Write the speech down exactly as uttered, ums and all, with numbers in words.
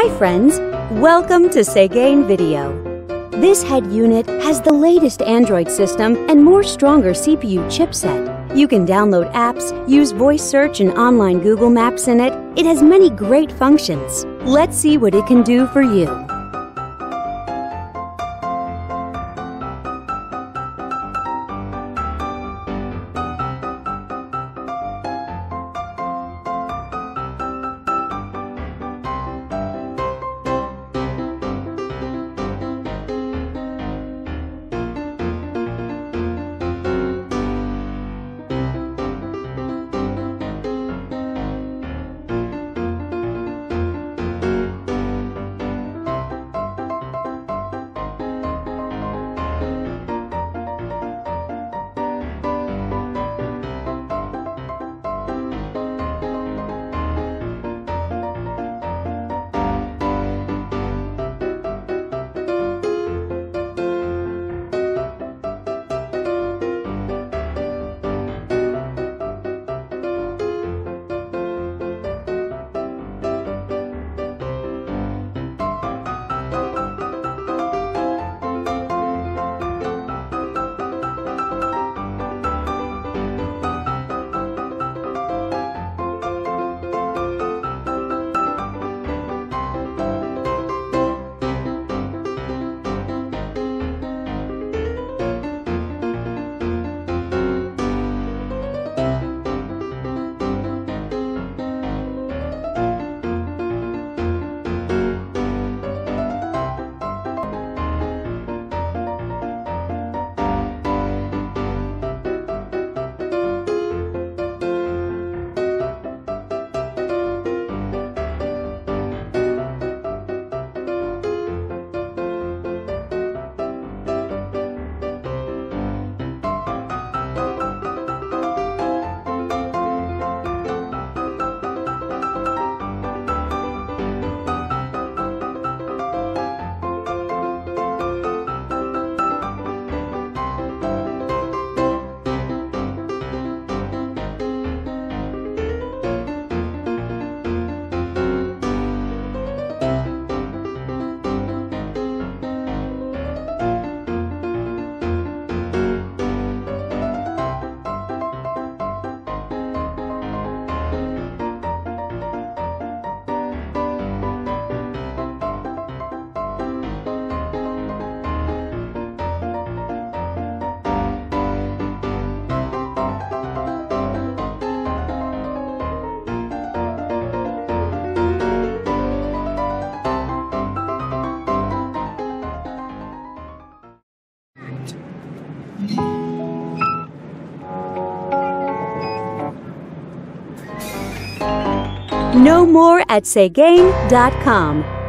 Hi friends, welcome to Seicane Video. This head unit has the latest Android system and more stronger C P U chipset. You can download apps, use voice search and online Google Maps in it. It has many great functions. Let's see what it can do for you. Know more at Seicane dot com.